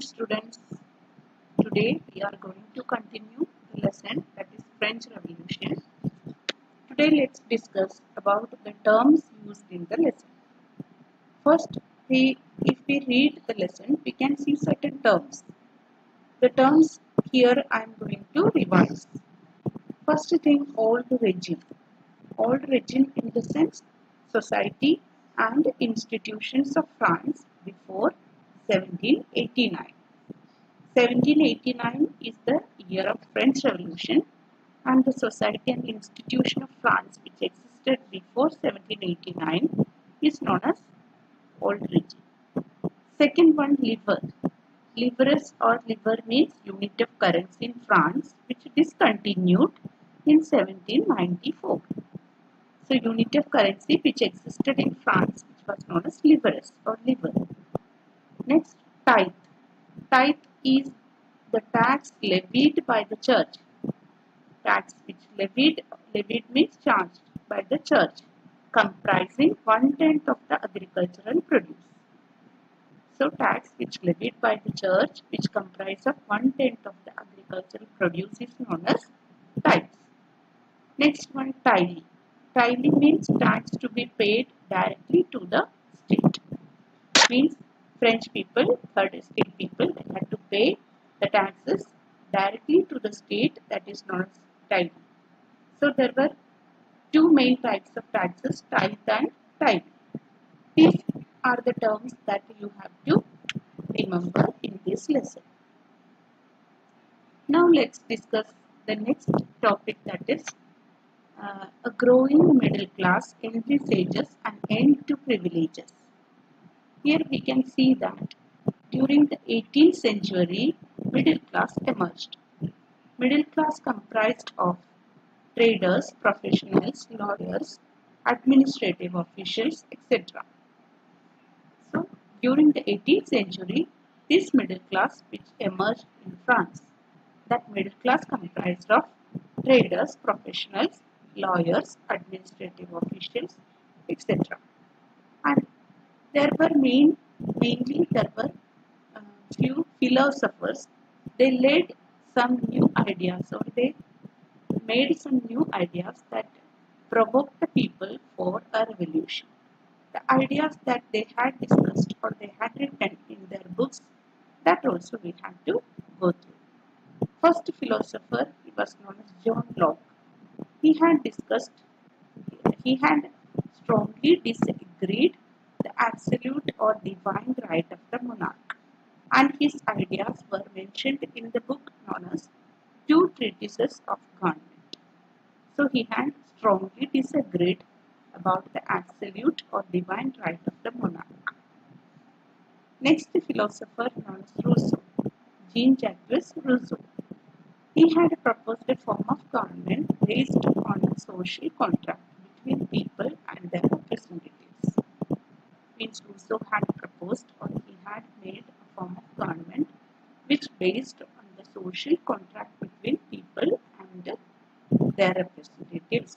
students. Today we are going to continue the lesson that is French Revolution. Today let's discuss about the terms used in the lesson. First, if we read the lesson, we can see certain terms. The terms here I am going to revise. First thing, old regime. Old regime in the sense society and institutions of France before 1789. 1789 is the year of French Revolution, and the society and institution of France which existed before 1789 is known as old regime. Second one, livre. Livres or livre means unit of currency in France which discontinued in 1794. So unit of currency which existed in France which was known as livres or livre. Next, tithe. Tithe is the tax levied by the church. Tax which levied means charged by the church, comprising 1/10 of the agricultural produce. So tax which levied by the church which comprise of 1/10 of the agricultural produce is known as tithes. Next one, taille. Taille means tax to be paid directly to the state. Means French people, third estate people, they had to pay the taxes directly to the state, that is known as tithe. So there were two main types of taxes, tithe and tithe. These are the terms that you have to remember in this lesson. Now let's discuss the next topic, that is a growing middle class envisages an end to privileges. Here we can see that during the 18th century, middle class emerged. Middle class comprised of traders, professionals, lawyers, administrative officials, etc. So, during the 18th century, this middle class which emerged in France, that middle class comprised of traders, professionals, lawyers, administrative officials, etc. And there were mainly there were few philosophers. They led some new ideas, or they made some new ideas that provoked the people for a revolution. The ideas that they had discussed or they had written in their books, that also we have to go through. First philosopher, he was known as John Locke. He had strongly disagreed the absolute or divine right of the monarch, and his ideas were mentioned in the book known as Two Treatises of Government. So he had strongly disagreed about the absolute or divine right of the monarch. Next philosopher known as Rousseau, Jean-Jacques Rousseau. He had proposed a form of government based on a social contract between people and their representatives. Means Rousseau had proposed, or he had made a form of government which based on the social contract between people and their representatives.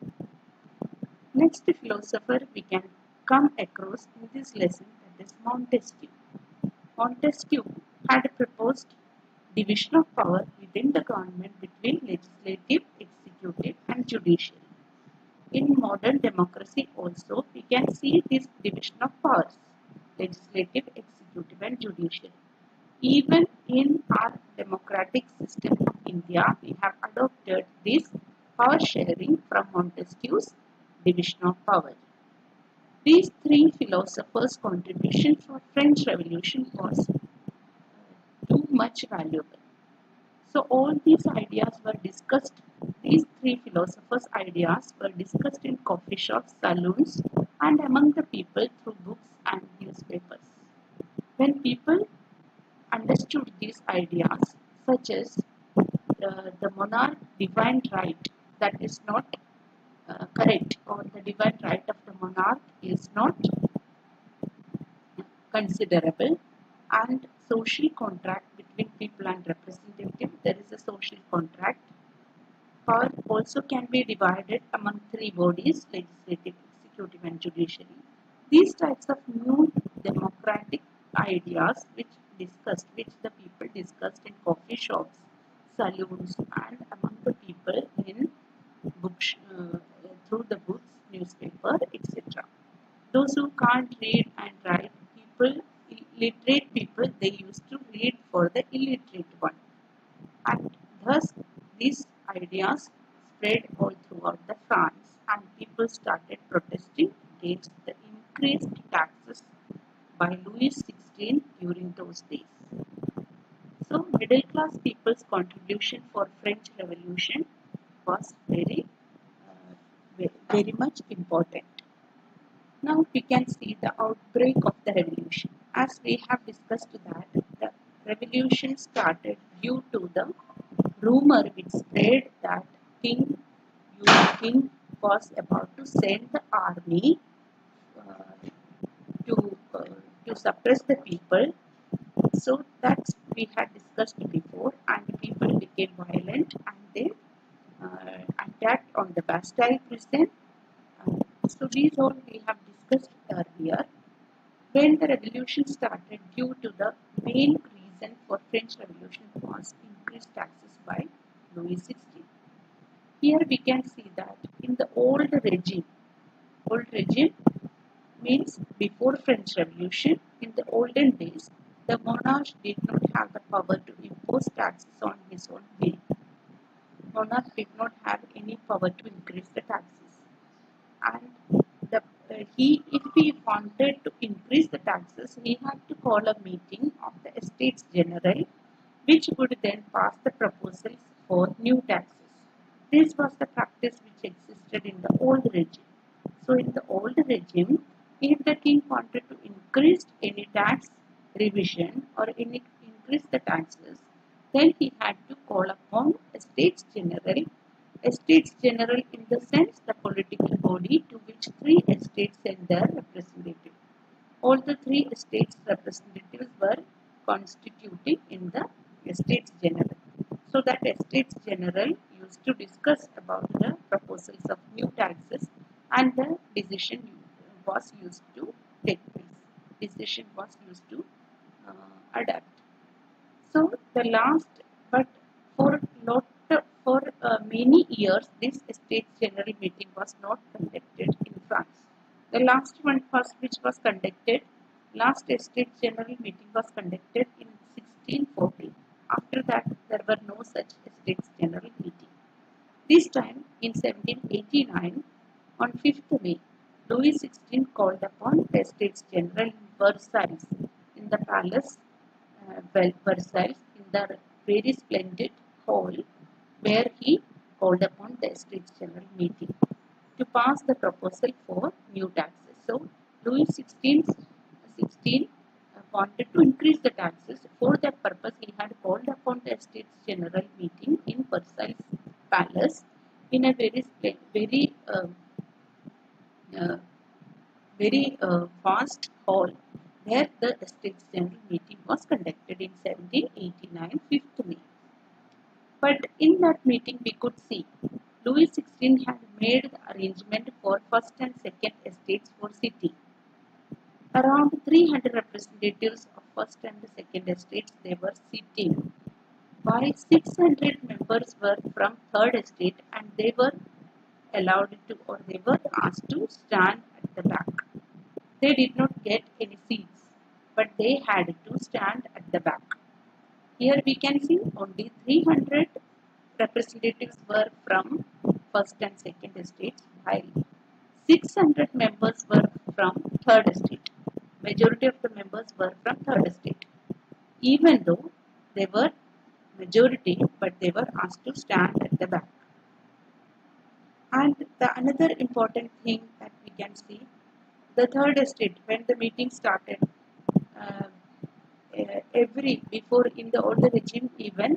Next philosopher we can come across in this lesson, that is Montesquieu. Montesquieu had proposed division of power within the government between legislative, executive and judiciary. In modern democracy also we can see this division of powers, legislative, executive and judiciary. Even in our democratic system of India, we have adopted this power sharing from Montesquieu's division of power. These three philosophers' contribution for French Revolution was too much valuable. So all these ideas were discussed, these three philosophers' ideas were discussed in coffee shops, saloons and among the people through books and newspapers. When people understood these ideas, such as the monarch divine right, that is not correct, or the divine right of the monarch is not considerable, and social contract between people and representative, there is a social contract. Power also can be divided among three bodies, legislative, executive and judiciary. These types of new democratic ideas which discussed, which the people discussed in coffee shops, saloons, and among the people in books, through the books, newspaper, etc. Those who can't read and write, illiterate people, they used to read for the illiterate one. And thus, these ideas spread all throughout the France, and people started protesting against the increased taxes by Louis XVI during those days. So, middle class people's contribution for French Revolution was very much important. Now we can see the outbreak of the revolution. As we have discussed that, the revolution started due to the rumor which spread that King was about to send the army uh, to uh, to suppress the people. So that's we had discussed before, and people became violent and they attacked on the Bastille prison. So these all we have discussed earlier. When the revolution started, due to the main reason for French Revolution was increased taxes by Louis XVI. Here we can see that in the old regime means before French Revolution, in the olden days, the monarch did not have the power to impose taxes on his own will. Monarch did not have any power to increase the taxes, and if he wanted to increase the taxes, he had to call a meeting of the Estates General, which would then pass the proposals for new taxes. This was the practice which existed in the old regime. So in the old regime, if the king wanted to increase any tax revision or increase the taxes, then he had to call upon Estates General. Estates General in the sense the political body to which three estates send their representative. All the three estates representatives were constituting in the Estates General. So that Estates General used to discuss about the proposals of new taxes, and the decision was used to take place. Decision was used to adapt. So the last, but for lot for many years, this Estates General meeting was not conducted in France. The last one was which was conducted. Last Estates General meeting was conducted in 1640. After that, there were no such Estates General meeting. This time, in 1789, on 5th May, Louis XVI called upon the Estates General in Versailles, in the palace Versailles, in the very splendid hall where he called upon the Estates General meeting to pass the proposal for new taxes. So, Louis XVI wanted to increase the taxes. For that purpose, he had called upon the Estates General meeting in Versailles Palace in a very vast hall where the Estates General meeting was conducted in 1789, 5th May. But in that meeting, we could see Louis XVI had made the arrangement for first and second estates for city. Around 300 representatives of first and second estates they were sitting, while 600 members were from third estate, and they were allowed to, or they were asked to stand at the back. They did not get any seats, but they had to stand at the back. Here we can see only 300 representatives were from first and second estates, while 600 members were from third estate. Majority of the members were from third estate. Even though they were majority, but they were asked to stand at the back. And the another important thing that we can see, the third estate, when the meeting started, before in the older regime even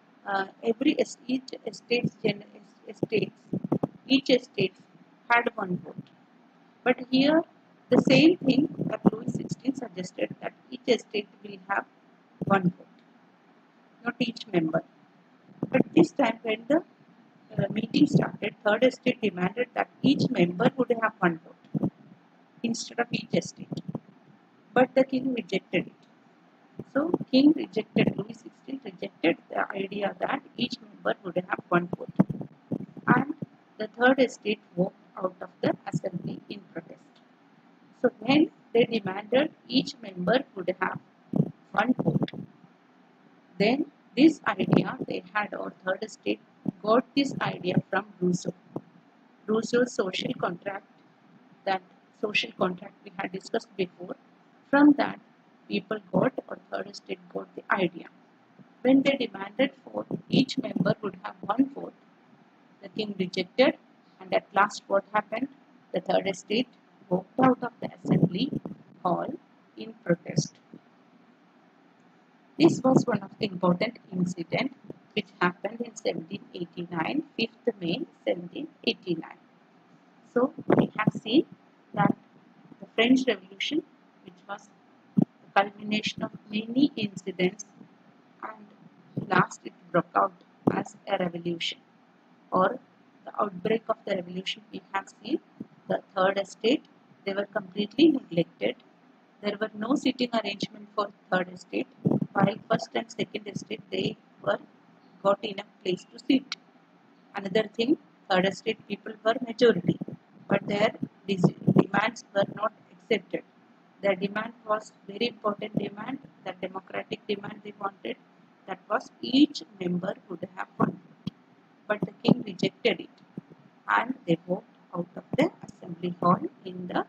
each estate had one vote. But here the same thing that Louis XVI suggested, that each estate will have one vote, not each member. But this time when the meeting started, third estate demanded that each member would have one vote instead of each estate. But the king rejected it. So King rejected, Louis XVI rejected the idea that each member would have one vote. And the third estate walked out of the assembly in protest. So when they demanded each member would have one vote, then this idea they had, or third estate got this idea from Rousseau. Rousseau's social contract, that social contract we had discussed before. From that, people got, or third estate got the idea. When they demanded for each member would have one vote, the king rejected, and at last what happened? The third estate walked out of the assembly hall in protest. This was one of the important incidents which happened in 1789, 5th May 1789. So we have seen that the French Revolution, which was the culmination of many incidents, and last it broke out as a revolution, or the outbreak of the revolution. We have seen the third estate, they were completely neglected. There were no sitting arrangement for third estate, while first and second estate they were got enough place to sit. Another thing, third estate people were majority, but their demands were not accepted. Their demand was very important demand, the democratic demand they wanted, that was each member would have one. But the king rejected it, and they walked out of the assembly hall in the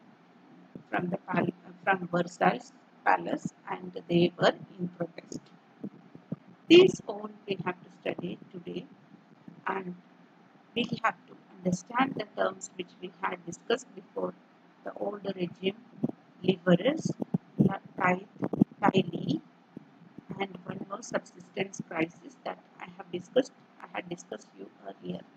from Versailles palace, and they were in protest. These all we have to study today, and we have to understand the terms which we had discussed before. The older regime, leverage, tithe, tithe, and one more subsistence crisis that I had discussed you earlier.